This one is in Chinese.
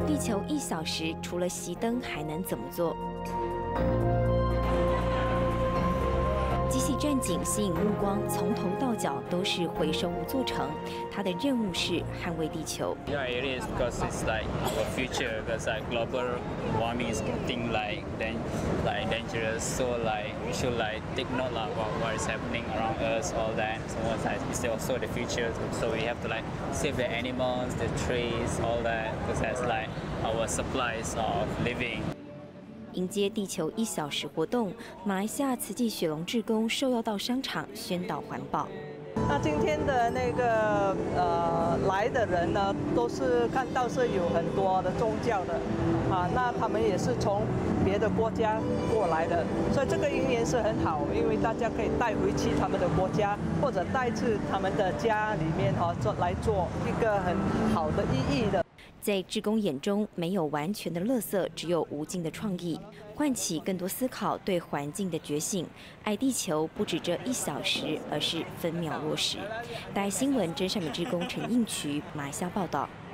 地球1小时，除了熄灯还能怎么做？机器战警吸引目光，从头到脚都是回收物做成。它的任务是捍卫地球。 Yeah, it is because it's like our future. Because like global warming is getting dangerous. So like we should like take note about what is happening around us, all that. So it's also the future. So we have to like save the animals, the trees, all that. Because that's like our supplies of living. 迎接地球1小时活动，马来西亚慈济雪龙志工受邀到商场宣导环保。 那今天的那个来的人呢，都是看到是有很多的宗教的啊，那他们也是从别的国家过来的，所以这个因缘是很好，因为大家可以带回去他们的国家，或者带至他们的家里面来做一个很好的意义的。 在志工眼中，没有完全的垃圾，只有无尽的创意，唤起更多思考对环境的觉醒。爱地球不止这1小时，而是分秒落实。大爱新闻真善美志工陈应渠马来西亚报道。